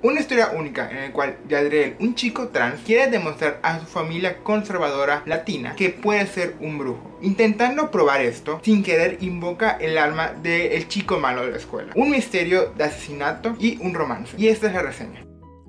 Una historia única en la cual Yadriel, un chico trans, quiere demostrar a su familia conservadora latina que puede ser un brujo. Intentando probar esto, sin querer invoca el alma del chico malo de la escuela. Un misterio de asesinato y un romance. Y esta es la reseña.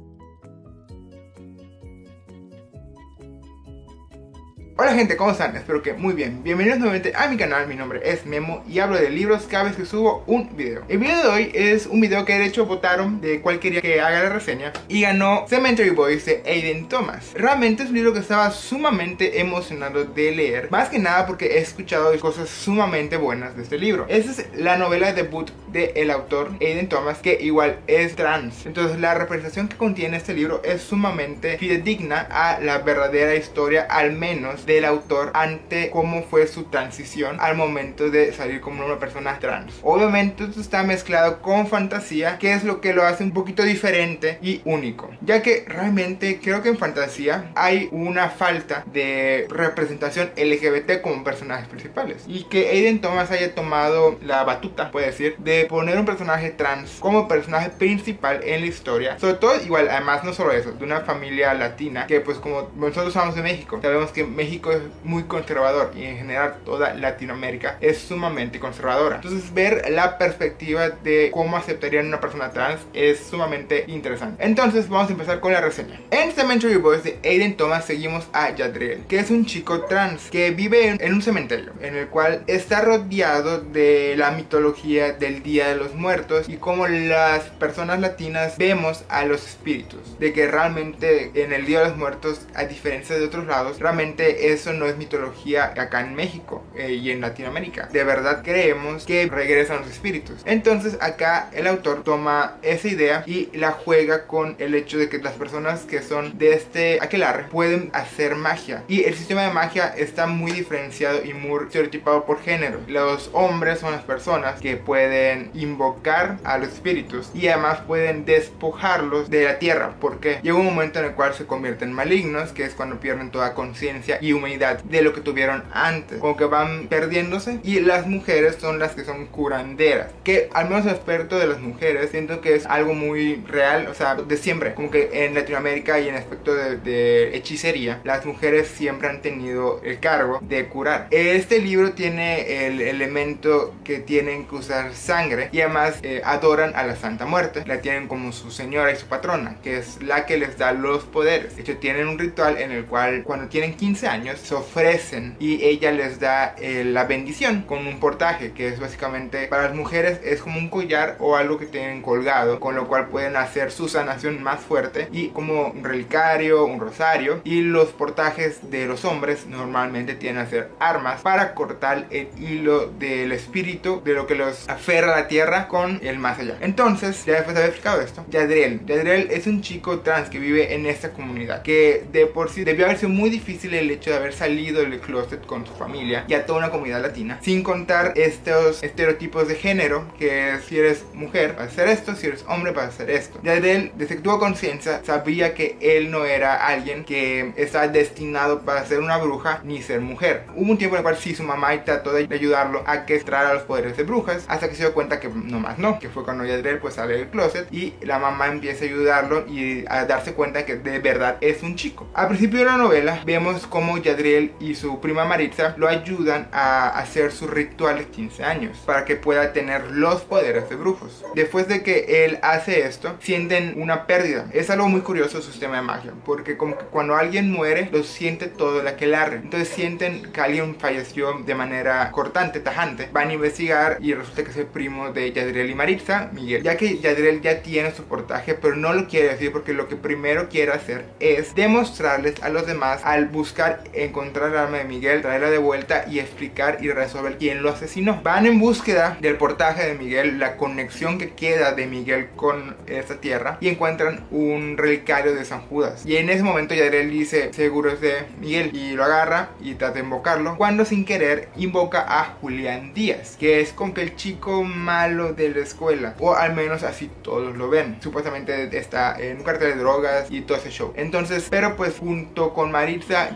Hola gente, ¿cómo están? Espero que muy bien. Bienvenidos nuevamente a mi canal, mi nombre es Memo y hablo de libros cada vez que subo un video. El video de hoy es un video que de hecho votaron de cuál quería que haga la reseña y ganó Cemetery Boys de Aiden Thomas. Realmente es un libro que estaba sumamente emocionado de leer, más que nada porque he escuchado cosas sumamente buenas de este libro. Esta es la novela debut del autor Aiden Thomas, que igual es trans. Entonces la representación que contiene este libro es sumamente fidedigna a la verdadera historia, al menos del autor, ante cómo fue su transición al momento de salir como una persona trans. Obviamente esto está mezclado con fantasía, que es lo que lo hace un poquito diferente y único, ya que realmente creo que en fantasía hay una falta de representación LGBT como personajes principales, y que Aiden Thomas haya tomado la batuta, puede decir, de poner un personaje trans como personaje principal en la historia. Sobre todo, igual, además no solo eso, de una familia latina, que pues como nosotros somos de México, sabemos que México es muy conservador y en general toda Latinoamérica es sumamente conservadora. Entonces ver la perspectiva de cómo aceptarían una persona trans es sumamente interesante. Entonces vamos a empezar con la reseña. En Cemetery Boys de Aiden Thomas seguimos a Yadriel, que es un chico trans que vive en un cementerio en el cual está rodeado de la mitología del Día de los Muertos y cómo las personas latinas vemos a los espíritus, de que realmente en el Día de los Muertos, a diferencia de otros lados, realmente eso no es mitología acá en México y en Latinoamérica. De verdad creemos que regresan los espíritus. Entonces acá el autor toma esa idea y la juega con el hecho de que las personas que son de este aquelarre pueden hacer magia, y el sistema de magia está muy diferenciado y muy estereotipado por género. Los hombres son las personas que pueden invocar a los espíritus y además pueden despojarlos de la tierra, porque llega un momento en el cual se convierten malignos, que es cuando pierden toda conciencia y humanidad de lo que tuvieron antes, como que van perdiéndose. Y las mujeres son las que son curanderas, que al menos el aspecto de las mujeres siento que es algo muy real, o sea, de siempre, como que en Latinoamérica y en aspecto de hechicería, las mujeres siempre han tenido el cargo de curar. Este libro tiene el elemento que tienen que usar sangre, y además adoran a la Santa Muerte, la tienen como su señora y su patrona, que es la que les da los poderes. De hecho tienen un ritual en el cual cuando tienen 15 años se ofrecen y ella les da la bendición con un portaje, que es básicamente, para las mujeres es como un collar o algo que tienen colgado, con lo cual pueden hacer su sanación más fuerte, y como un relicario, un rosario. Y los portajes de los hombres normalmente tienen a ser armas para cortar el hilo del espíritu, de lo que los aferra a la tierra con el más allá. Entonces, ya después de haber explicado esto, Yadriel es un chico trans que vive en esta comunidad, que de por sí debió haber sido muy difícil el hecho de haber salido del closet con su familia y a toda una comunidad latina, sin contar estos estereotipos de género, que si eres mujer vas a hacer esto, si eres hombre vas a hacer esto. Yadriel, desde que tuvo conciencia, sabía que él no era alguien que estaba destinado para ser una bruja ni ser mujer. Hubo un tiempo en el cual sí, su mamá trató de ayudarlo a que extrara los poderes de brujas, hasta que se dio cuenta que nomás no, que fue cuando Yadriel pues sale del closet y la mamá empieza a ayudarlo y a darse cuenta que de verdad es un chico. Al principio de la novela vemos cómo Yadriel y su prima Maritza lo ayudan a hacer su ritual de 15 años para que pueda tener los poderes de brujos. Después de que él hace esto, sienten una pérdida. Es algo muy curioso su sistema de magia, porque como que cuando alguien muere, lo siente todo el aquelarre. Entonces sienten que alguien falleció de manera cortante, tajante. Van a investigar y resulta que es el primo de Yadriel y Maritza, Miguel. Ya que Yadriel ya tiene su portaje, pero no lo quiere decir, porque lo que primero quiere hacer es demostrarles a los demás, al buscar encontrar el alma de Miguel, traerla de vuelta y explicar y resolver quién lo asesinó. Van en búsqueda del portaje de Miguel, la conexión que queda de Miguel con esta tierra, y encuentran un relicario de San Judas. Y en ese momento Yadriel dice, seguro es de Miguel, y lo agarra y trata de invocarlo, cuando sin querer invoca a Julián Díaz, que es como que el chico malo de la escuela, o al menos así todos lo ven. Supuestamente está en un cartel de drogas y todo ese show. Entonces, pero pues junto con Maritza, Yadriel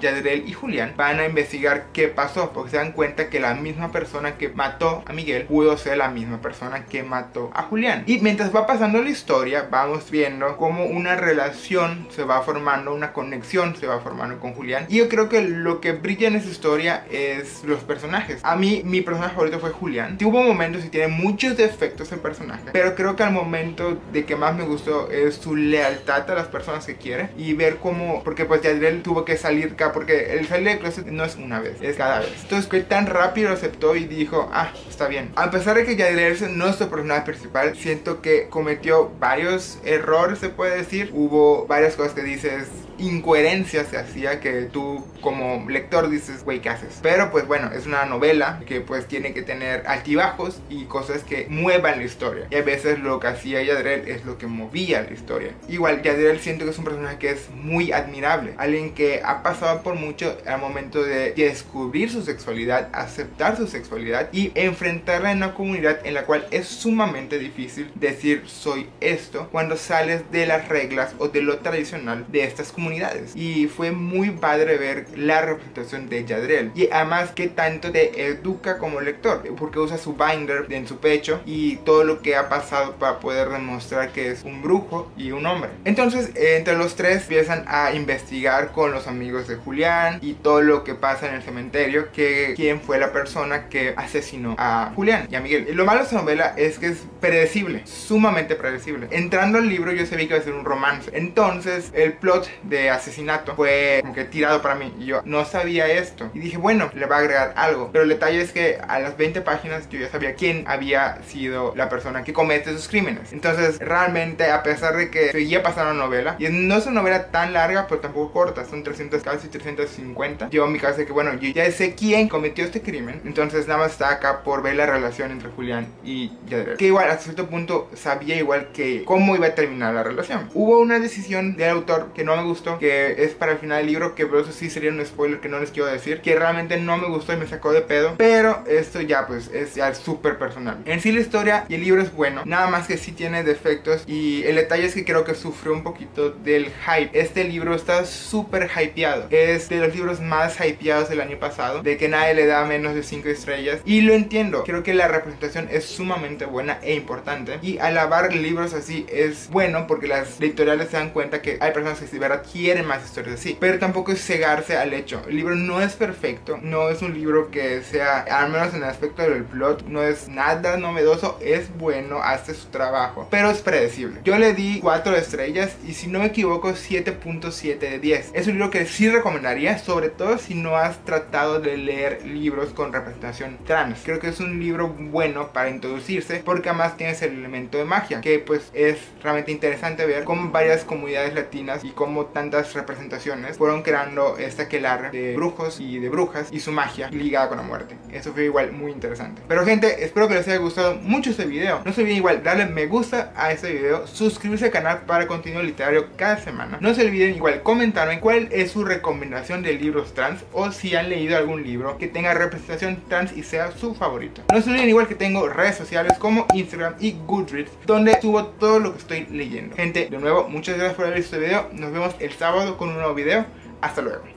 y Julián van a investigar qué pasó, porque se dan cuenta que la misma persona que mató a Miguel pudo ser la misma persona que mató a Julián. Y mientras va pasando la historia, vamos viendo cómo una relación se va formando, una conexión se va formando con Julián. Y yo creo que lo que brilla en esa historia es los personajes. A mí, mi personaje favorito fue Julián. Tuvo momentos y tiene muchos defectos el personaje, pero creo que al momento de que más me gustó es su lealtad a las personas que quiere y ver cómo, porque pues Yadriel tuvo que salir acá, porque el salir del closet no es una vez, es cada vez. Entonces que tan rápido lo aceptó y dijo, ah, está bien. A pesar de que Yadriel no es su personaje principal, siento que cometió varios errores, se puede decir. Hubo varias cosas que dices, incoherencias que hacía, que tú como lector dices, güey, ¿qué haces? Pero pues bueno, es una novela que pues tiene que tener altibajos y cosas que muevan la historia, y a veces lo que hacía Yadriel es lo que movía la historia. Igual Yadriel siento que es un personaje que es muy admirable, alguien que ha pasado por mucho al momento de descubrir su sexualidad, aceptar su sexualidad y enfrentarla en una comunidad en la cual es sumamente difícil decir soy esto cuando sales de las reglas o de lo tradicional de estas comunidades. Y fue muy padre ver la representación de Yadriel, y además que tanto te educa como lector, porque usa su binder en su pecho y todo lo que ha pasado para poder demostrar que es un brujo y un hombre. Entonces entre los tres empiezan a investigar con los amigos de Julián y todo lo que pasa en el cementerio, que quién fue la persona que asesinó a Julián y a Miguel. Y lo malo de esta novela es que es predecible, sumamente predecible. Entrando al libro yo sabía que iba a ser un romance, entonces el plot de asesinato fue como que tirado para mí y yo no sabía esto y dije, bueno, le va a agregar algo, pero el detalle es que a las 20 páginas yo ya sabía quién había sido la persona que comete esos crímenes. Entonces realmente, a pesar de que seguía pasando la novela, y no es una novela tan larga pero tampoco corta, son 300, casi 350, yo en mi caso de que bueno, yo ya sé quién cometió este crimen, entonces nada más está acá por ver la relación entre Julián y Yadriel, que igual hasta cierto punto sabía igual que cómo iba a terminar la relación. Hubo una decisión del autor que no me gustó, que es para el final del libro, que por eso sí sería un spoiler que no les quiero decir, que realmente no me gustó y me sacó de pedo, pero esto ya pues es ya súper personal. En sí la historia y el libro es bueno, nada más que sí tiene defectos, y el detalle es que creo que sufrió un poquito del hype. Este libro está súper hypeado, es de los libros más hypeados del año pasado, de que nadie le da menos de 5 estrellas, y lo entiendo. Creo que la representación es sumamente buena e importante, y alabar libros así es bueno porque las editoriales se dan cuenta que hay personas que de verdad quieren más historias así, pero tampoco es cegarse al hecho. El libro no es perfecto, no es un libro que sea, al menos en el aspecto del plot, no es nada novedoso, es bueno, hace su trabajo, pero es predecible. Yo le di 4 estrellas y si no me equivoco 7.7 de 10. Es un libro que sí recomendaría, sobre todo si no has tratado de leer libros con representación trans. Creo que es un libro bueno para introducirse, porque además tienes el elemento de magia, que pues es realmente interesante ver cómo varias comunidades latinas y cómo tantas representaciones fueron creando esta aquelarre de brujos y de brujas y su magia ligada con la muerte. Eso fue igual muy interesante. Pero gente, espero que les haya gustado mucho este video. No se olviden igual darle me gusta a este video, suscribirse al canal para contenido literario cada semana. No se olviden igual comentarme cuál es su recomendación de libros trans, o si han leído algún libro que tenga representación trans y sea su favorito. No se olviden igual que tengo redes sociales como Instagram y Goodreads, donde subo todo lo que estoy leyendo. Gente, de nuevo, muchas gracias por haber visto este video. Nos vemos el sábado con un nuevo video. Hasta luego.